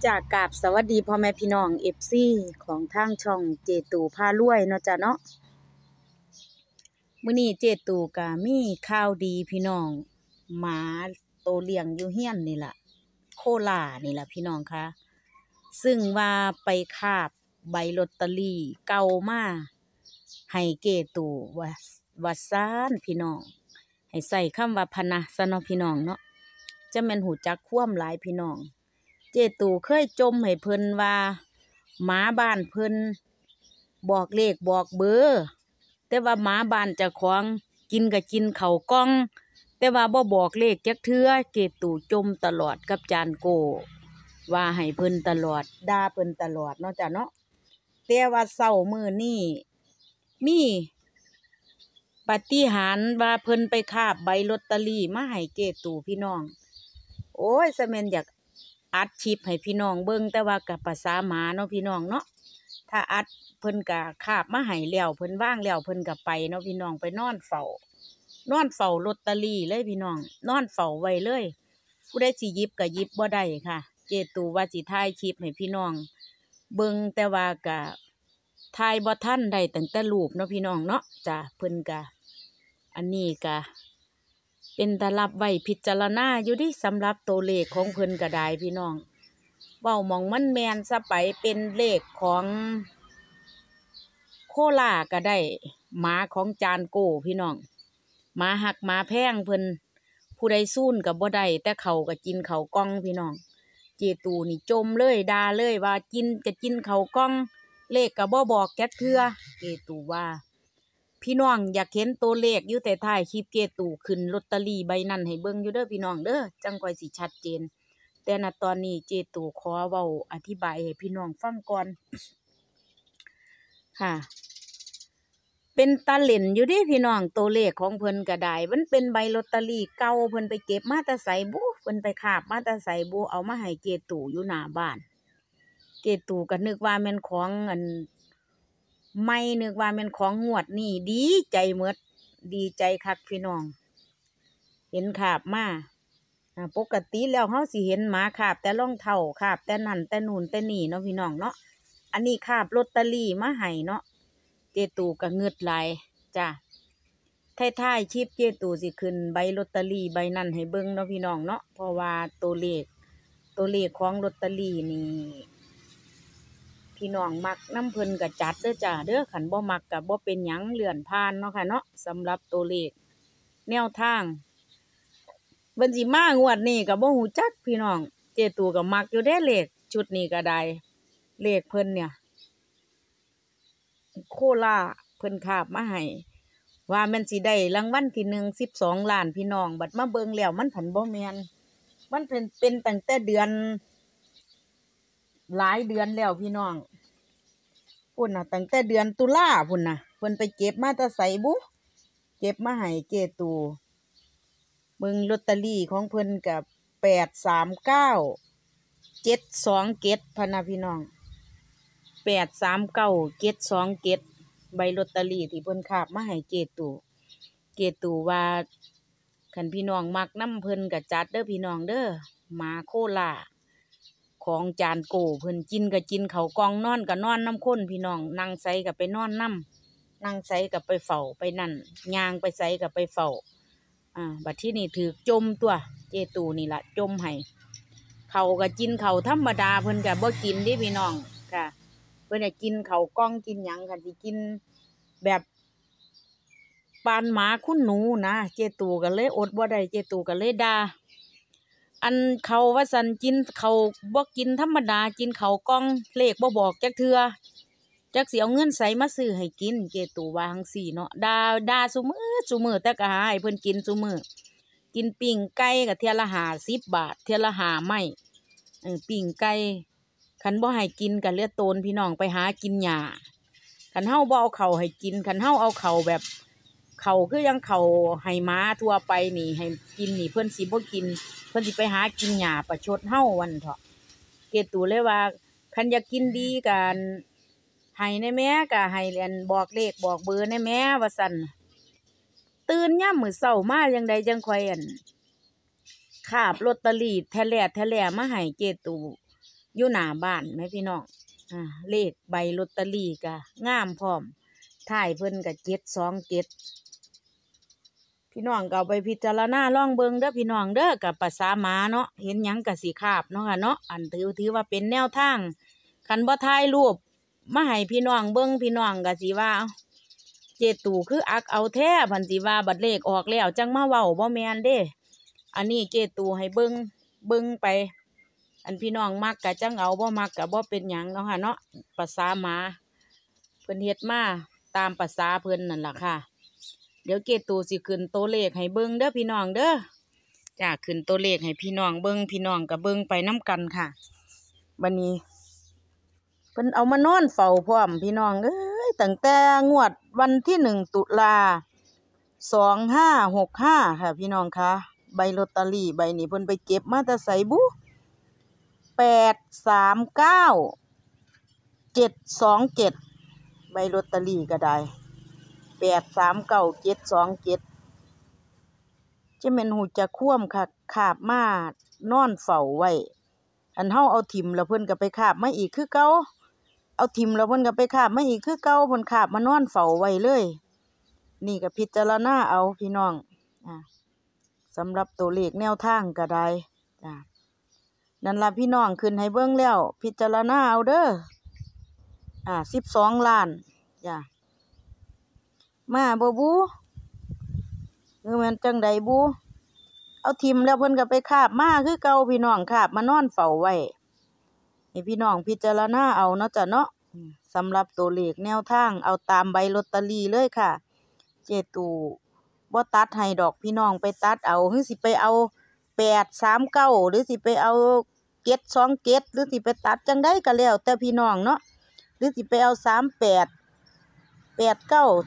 จากกราบสวัสดีพ่อแม่พี่น้องFCของทางช่องเจตูพารวยเนาะจ้ะเนาะมื้อนี้เจตูก็มีข่าวดีพี่น้องหมาโตเลี้ยงอยู่เฮียนนี่ล่ะโคล่านี่ล่ะพี่น้องคะซึ่งว่าไปคาบใบลอตเตอรี่เก่ามาให้เจตูว่าซานพี่น้องให้ใส่คำว่าพะนะซะเนาะพี่น้องเนาะจะแม่นหูจักความหลายพี่น้องเจตูเคยจมให้เพิ่นว่าหมาบ้านเพิ่นบอกเลขบอกเบอร์แต่ว่าหมาบ้านเจ้าของกินก็กินข้าวกล้องแต่ว่าบ่บอกเลขจักเทื่อเจตูจมตลอดกับจานโกว่าให้เพิ่นตลอดด่าเพิ่นตลอดเนาะจ้ะเนาะแต่ว่าเช้ามื้อนี้มีปาฏิหาริย์ว่าเพิ่นไปคาบใบลอตเตอรี่มาให้เจตูพี่น้องโอ้ยซะแม่นอยากอัดคลิปให้พี่น้องเบิ่งแต่ว่ากับภาษาหมาเนาะพี่น้องเนาะถ้าอัดเพิ่นก็คาบมาให้แล้วเพิ่นว่างแล้วเพิ่นก็ไปเนาะพี่น้องไปนอนเฝ้าลอตเตอรี่เลยพี่น้องนอนเฝ้าไว้เลยผู้ใดสิหยิบก็หยิบบ่ได้ค่ะเจตูว่าสิถ่ายคลิปให้พี่น้องเบิ่งแต่ว่าก็ถ่ายบ่ทันได้ตั้งแต่รูปเนาะพี่น้องเนาะจ้ะเพิ่นก็อันนี้ก็เป็นตารับไว้พิจารณาอยู่ดิสำหรับตัวเลขของเพิ่นก็ได้พี่น้องเว้ามองมันแม่นซะไปเป็นเลขของโคล่าก็ได้หมาของจานโกพี่น้องหมาหักหมาแพงเพิ่นผู้ใดสู้นก็บ่ได้แต่เขาก็กินเขากล้องพี่น้องเจตูนี่จมเลยด่าเลยว่ากินก็กินเขากล้องเลขก็บ่บอกจักเทื่อเจตูว่าพี่น้องอยากเห็นตัวเลขอยู่แต่ท้ายคลิปเจตูขึ้นลอตเตอรี่ใบนั้นให้เบิ่งอยู่เด้อพี่น้องเด้อจังค่อยสิชัดเจนแต่ณตอนนี้เจตูขอเว้าอธิบายให้พี่น้องฟังก่อนค่ะเป็นตาเล่นอยู่ดิพี่น้องตัวเลขของเพิ่นก็ได้มันเป็นใบลอตเตอรี่เก่าเพิ่นไปเก็บมาแต่ไสบุเพิ่นไปคาบมาแต่ไสบุเอามาให้เจตูอยู่หน้าบ้านเจตูก็นึกว่าแม่นของอันไม่นึกว่าแม่นของงวดนี้ดีใจหมดดีใจคักพี่น้องเห็นคาบมาปกติแล้วเฮาสิเห็นหมาคาบแต่รองเท้าคาบแต่นั่นแต่นู่นแต่นี่เนาะพี่น้องเนาะอันนี้คาบลอตเตอรี่มาให้เนาะเจตูก็เงือดไหลจ้ะท้ายๆคลิปเจตูสิขึ้นใบลอตเตอรี่ใบนั้นให้เบิ่งเนาะพี่น้องเนาะเพราะว่าตัวเลขของลอตเตอรี่นี่พี่น้องมักน้ำเพิ่นก็จัดเด้อจ้ะเด้อคันบ่มักก็บ่เป็นหยังเลื่อนผ่านเนาะค่ะเนาะสำหรับตัวเลขแนวทางเบิ่นสิมางวดนี้ก็บ่ฮู้จักพี่น้องเจตูก็มักอยู่เด้เลขชุดนี้ก็ได้เลขเพิ่นเนี่ยโคล่าเพิ่นคาบมาให้ว่ามันสิได้รางวัลที่1 12 ล้านพี่น้องบัดมาเบิ่งแล้วมันผันบ่แม่นมันเป็นตั้งแต่เดือนหลายเดือนแล้วพี่น้องพุ่นน่ะตั้งแต่เดือนตุลาพุ่นน่ะเพิ่นไปเก็บมาแต่ไสบุเก็บมาให้เจตูเบิ่งลอตเตอรี่ของเพิ่นก็839 727พะนะพี่น้อง839 727ใบลอตเตอรี่ที่เพิ่นคาบมาให้เจตูว่าคันพี่น้องมักนำเพิ่นก็จัดเด้อพี่น้องเด้อหมาโคล่าของจานโกเพิ่นกินก็กินข้าวกล่องนอนก็นอนนำคนพี่น้องนั่งไสก็ไปนอนนำนั่งไสก็ไปเฝ้าไปนั่นย่างไปไสก็ไปเฝ้าบัดที่นี่ถูกจมตัวเจตูนี่ล่ะจมให้เขาก็กินเขาธรรมดาเพิ่นก็บ่กินเด้พี่น้องค่ะเพิ่นน่ะกินเขากล้องกินหยังคันสิกินแบบปานหมาคุณหนูนะเจตูก็เลยอดบ่ได้เจตูก็เลยด่าอันเขาว่าสันกินเขาบ่กินธรรมดากินเขากล้องเลขบ่บอกจักเทื่อจักสิเอาเงินใส่มาซื้อให้กินเจตูว่าจั่งซี้เนาะด่าซุมื้อแต่ก็หาให้เพิ่นกินซุมื้อกินปิ้งไก่ก็เที่ยละ50 บาทเที่ยละ5ไม้ปิ้งไก่คันบ่ให้กินก็เหลือโตนพี่น้องไปหากินหญ้าคันเฮาบ่เอาข้าวให้กินคันเฮาเอาข้าวแบบข้าวคือยังข้าวให้หมาทั่วไปนี่ให้กินนี่เพิ่นสิบ่กินเพิ่นสิไปหากินหญ้าประชดเฮาวันเถาะเกตูเลยว่าคันอยากกินดีกันให้แน่แม่ก็ให้เรียนบอกเลขบอกเบอร์แน่แม่ว่าซั่นตื่นยามมื้อเช้ามาจังใดจังค่อยคาบลอตเตอรี่แท้แล่มาให้เจตูอยู่หน้าบ้านแม่พี่น้องเลขใบลอตเตอรี่ก็งามพร้อมท้ายเพิ่นก็727พี่น้องก็เอาไปพิจารณาลองเบิ่งเด้อพี่น้องเด้อกับภาษาหมาเนาะเห็นหยังก็สิคาบเนาะค่ะเนาะอันถือว่าเป็นแนวทางคันบ่ถ่ายรูปมาให้พี่น้องเบิ่งพี่น้องก็สิว่าเจตูคืออักเอาแท้พันสิว่าบัดเลขออกแล้วจังมาเว้าบ่แม่นเด้อันนี้เจตูให้เบิ่งไปอันพี่น้องมักก็จังเอาบ่มักก็บ่เป็นหยังเนาะค่ะเนาะภาษาหมาเพิ่นเฮ็ดมาตามภาษาเพิ่นนั่นล่ะค่ะเดี๋ยวเจตูสิขึ้นตัวเลขให้เบิ่งเด้อพี่น้องเด้อจ้าขึ้นตัวเลขให้พี่น้องเบิ่งพี่น้องก็เบิ่งไปนํกันค่ะบัดนี้เพิ่นเอามานอนเฝ้าพร้อมพี่น้องเอ้ยตั้งแต่งวดวันที่1 ตุลา2565ค่ะพี่น้องคะใบลอตเตอรี่ใบนี้เพิ่นไปเก็บมาแต่ไสบุ839 727ใบลอตเตอรี่ก็ได้839 727จะแม่นหูจักคว่ำค่ะคาบมานอนเฝ้าไว้อันเฮาเอาถิ่มแล้วเพิ่นก็ไปคาบมาอีกคือเก่าเอาถิ่มแล้วเพิ่นก็ไปคาบมาอีกคือเก่าเพิ่นคาบมานอนเฝ้าไว้เลยนี่ก็พิจารณาเอาพี่น้องสำหรับตัวเลขแนวทางก็ได้นั่นล่ะพี่น้องขึ้นให้เบิ่งแล้วพิจารณาเอาเด้อ12 ล้านมาบ่บูคือมันจังใดบูเอาทิมแล้วเพิ่นก็ไปคาบมาคือเก่าพี่น้องคาบมานอนเฝ้าไว้ให้พี่น้องพิจารณาเอาเนาะจ้ะเนาะสำหรับตัวเลขแนวทางเอาตามใบลอตเตอรี่เลยค่ะเจตูบ่ตัดให้ดอกพี่น้องไปตัดเอาหรือสิไปเอา839หรือสิไปเอา727หรือสิไปตัดจังได๋ก็แล้วแต่พี่น้องเนาะหรือสิไปเอา38 89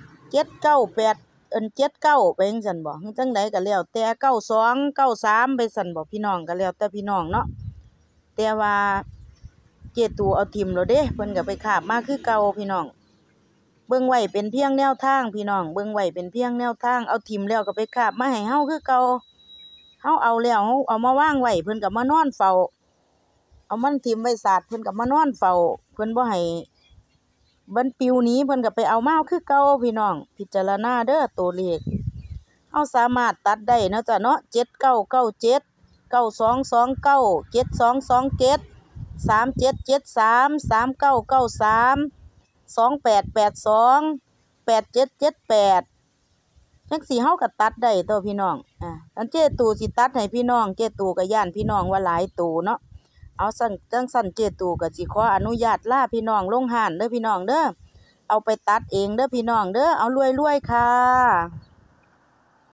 79879ไปจังซั่นบ่จังได๋ก็แล้วแต่92 93ไปซั่นบ่พี่น้องก็แล้วแต่พี่น้องเนาะแต่ว่าเจตูเอาทิ่มแล้วเด้เพิ่นก็ไปคาบมาคือเก่าพี่น้องเบิ่งไว้เป็นเพียงแนวทางพี่น้องเบิ่งไว้เป็นเพียงแนวทางเอาทิ่มแล้วก็ไปคาบมาให้เฮาคือเก่าเฮาเอาแล้วเฮาเอามาวางไว้เพิ่นก็มานอนเฝ้าเอามันทิ่มไว้สาดเพิ่นก็มานอนเฝ้าเพิ่นบ่ให้บันปิวหนีเพิ่นก็ไปเอามาคือเก่าพี่น้องพิจารณาเด้อตัวเลขเฮาสามารถตัดได้เนาะจ้ะเนาะ7997 9229 7227 3773 3993 2882 8778จังสิเฮาก็ตัดได้ตัวพี่น้องอันเจตูสิตัดให้พี่น้องเจตูก็ย้านพี่น้องว่าหลายตูเนาะเอาจังสั่นเจตูก็สิขออนุญาตลาพี่น้องลงห้านเด้อพี่น้องเด้อเอาไปตัดเองเด้อพี่น้องเด้อเอารวยๆค่ะ